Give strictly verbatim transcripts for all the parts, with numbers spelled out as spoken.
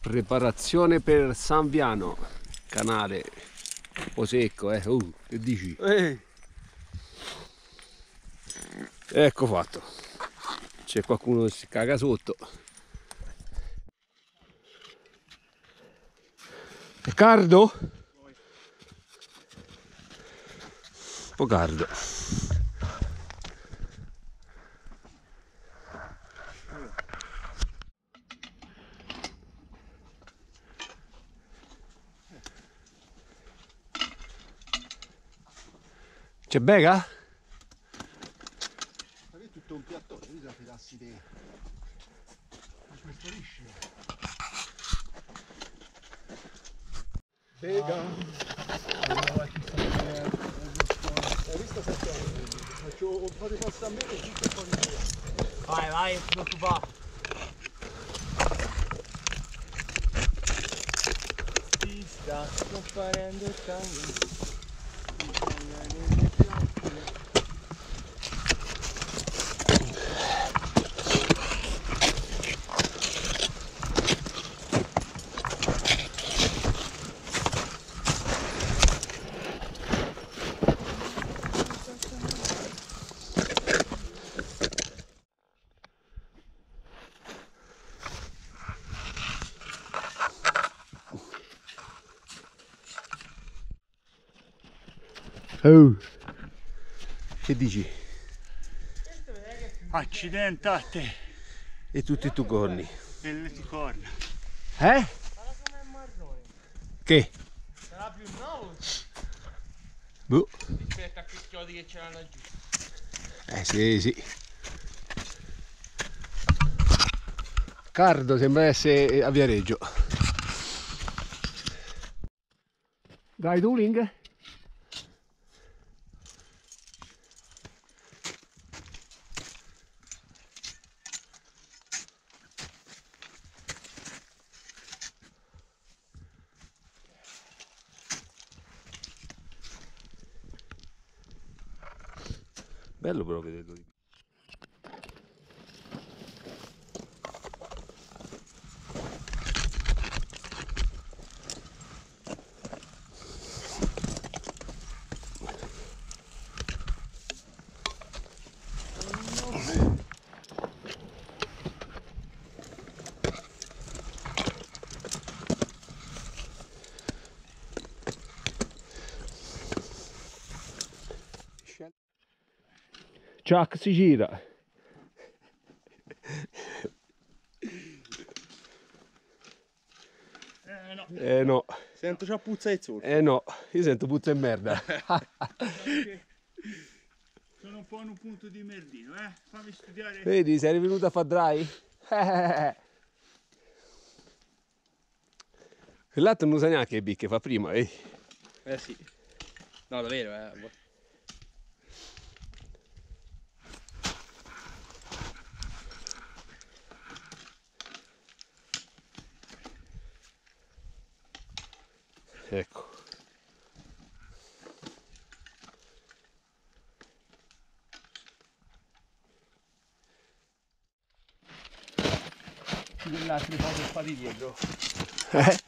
Preparazione per San Viano, canale un po' secco, eh? Uh, che dici? Eh. Ecco fatto. C'è qualcuno che si caga sotto. È caldo? Un po' caldo. C'è bega? Ma che è tutto un piattone, io la tirassi te. Ma questo liscio. Bega. Hai visto sette anni? Faccio un po' di pasta a me e tutto un po' di te. Vai, vai, non ti va. Ti sta scomparendo il sangue. Oh. Che dici? Accidentate. E tutti i tuoi corni. E le ti corna. Eh? Che? Sarà più nuovo? Boh. Rispetto a quei chiodi che c'erano giù. Eh sì, sì. Cardo sembra essere a Viareggio. Dai Dueling? Bello però vederlo di Chuck si gira. Eh no. Eh no, Sento già puzza di zolfo. eh no, io sento puzza e merda. Sono un po' in un punto di merdino, eh. Fammi studiare. Vedi, sei venuto a far dry? Quell'altro non sa neanche che bicche fa prima, vedi? Eh sì. No, davvero, eh. Ecco. Quell'altro foto qua di dietro. Eh?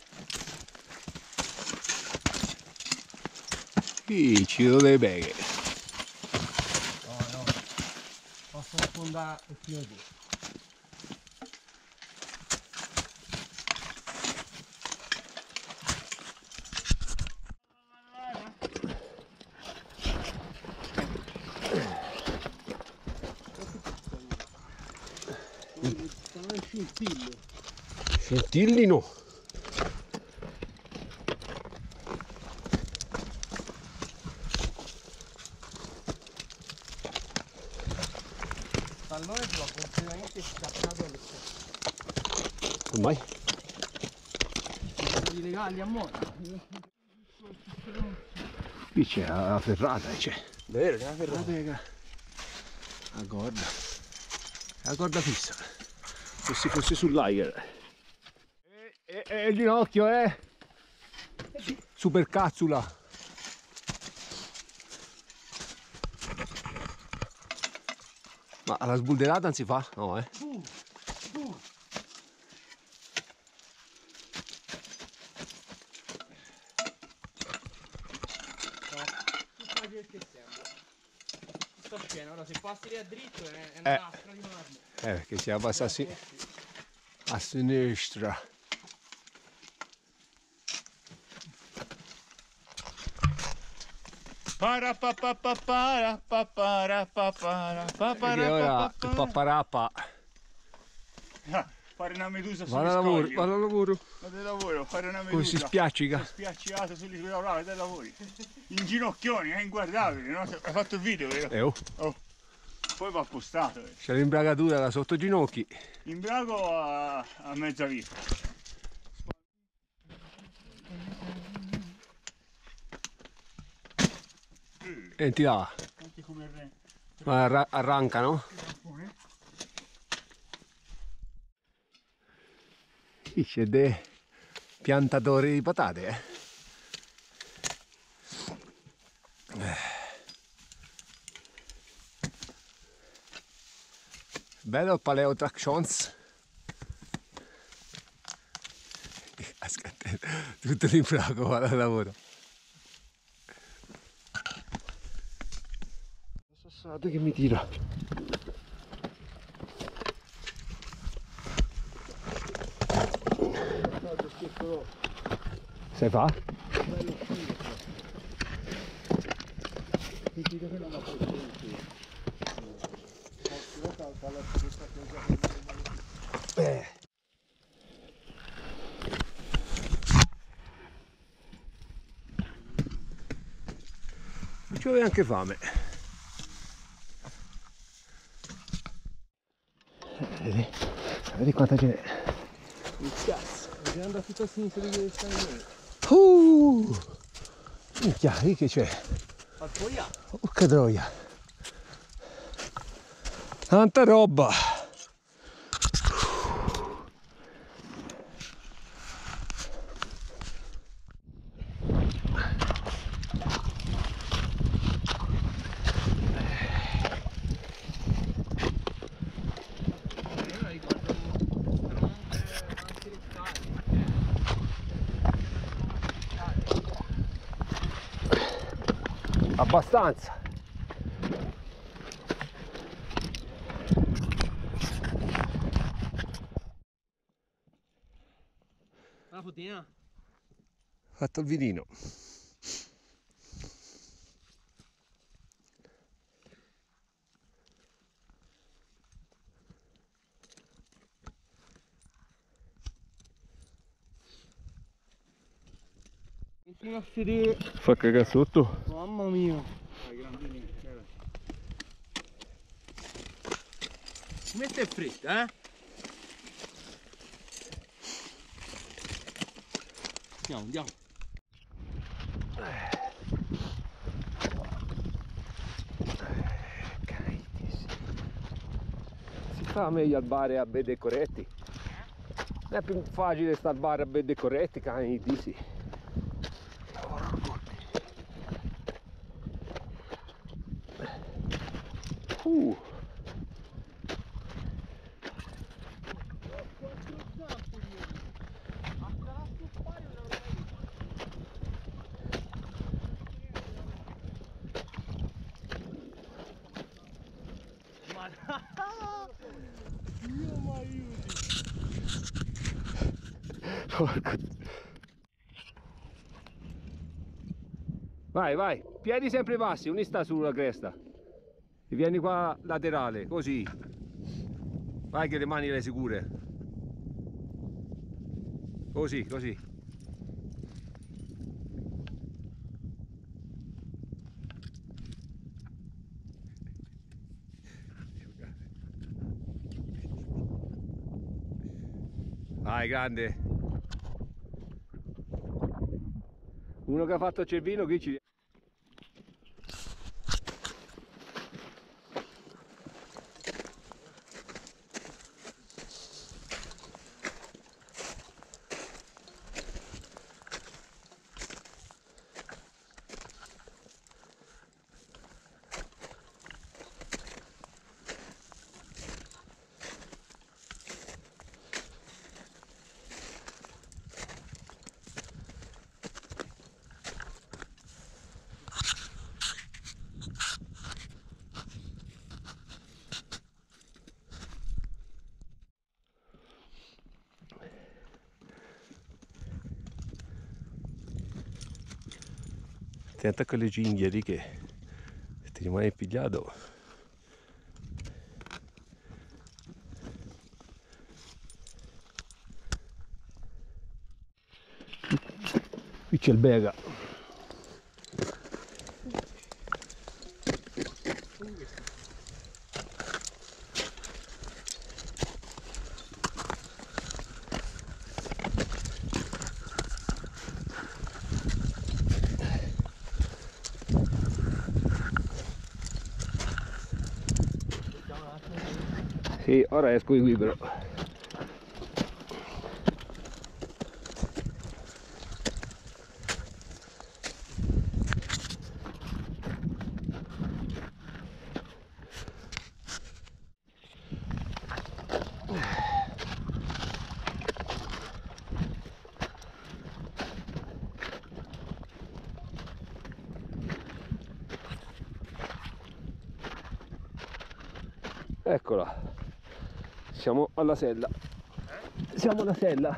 Qui ci sono delle beghe. No, no. Posso affondare il più di. Scintillino. Il pallone ce l'ho completamente staccato alle sette. Ormai? Devo rilegarli a moda. Qui c'è la ferrata, c'è. Davvero, c'è una La ferrata. pega. La corda. La corda fissa. Se si fosse sull'ager. E, e, e il ginocchio, eh! Super cazzula. Ma la sbulderata non si fa? No, eh? questa scena, ora se passi lì a dritto è, è una Eh. lastra di marmo. Eh, perché siamo passati a sinistra. Para pa pa pa para pa para pa para pa Perché para ora pa il pa papparappa para. Fare una medusa va al sugli lavoro, scogli. va al lavoro. Vado al lavoro, fare una Come si medusa. spiaccica. Spiaccicato sugli scogli, bravo, dai lavori. In ginocchioni, è inguardabile, no? Hai fatto il video, vero? Eh, oh, Oh. Poi va postato. Eh. c'è l'imbragatura da sotto i ginocchi. Imbrago a, a mezza vita. Senti là, Anche come il re. arra- arrancano. Qui c'è dei piantatori di patate, eh. Bello il Paleo Tractions. Aspetta, tutto l'imbrago va al lavoro. Sassato che mi tira. Sai fa? Eh. Ci avevo anche fame. Vedi, vedi quanta ce n'è. Il cazzo, bisogna andare tutto a sinistra di dove stai noi. Uh, minchia, lì che c'è? Al foia. Porca troia. Tanta roba. Abbastanza. La putina. Fatto il vinino. Fino a sedere. Fa cagare sotto. Mamma mia. Come stai fretta, eh? Andiamo, andiamo. Si fa meglio al bar a bere corretti. Non è più facile stare al bar a bere corretti, cani di sì. Uh. Dio mi aiuti. Porco. Vai, vai, piedi sempre bassi, uno sta sulla cresta. E vieni qua laterale, così. Vai che le mani le sicure. Così, così. Vai, grande. Uno che ha fatto il cervino qui ci... Attento a quelle cinghie lì che se ti rimane pigliato. Qui c'è il bega. Sì, ora esco di qui però. Eccola, siamo alla sella. Eh? Siamo alla sella.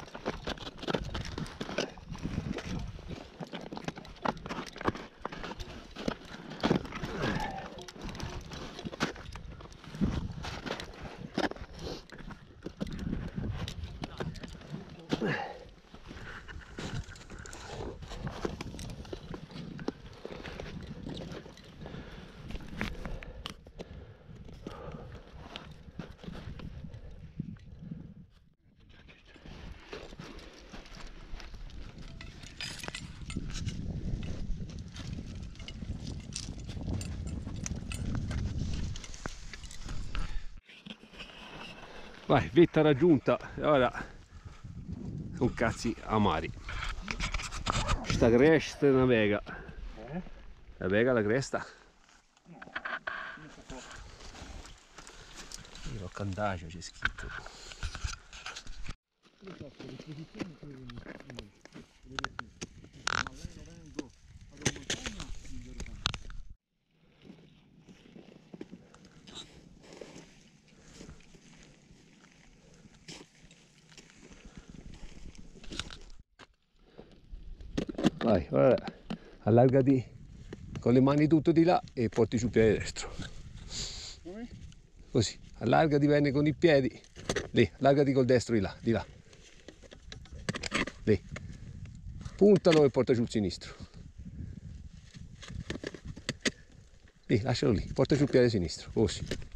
Vai, vetta raggiunta. Ora sono cazzi amari. Sta cresta è una vega. Eh? La vega la cresta? No, non so cosa. Io candagio c'è scritto. Io so che le posizioni che vedete, ma vengo, vengo, vado in montagna, migliore tanto. Vai, ora allargati con le mani tutto di là e porti sul piede destro. Come? Così, allargati bene con i piedi. Lì, allargati col destro di là, di là. Lì. Puntalo e porta sul sinistro. Lì, lascialo lì, porta sul piede sinistro, così.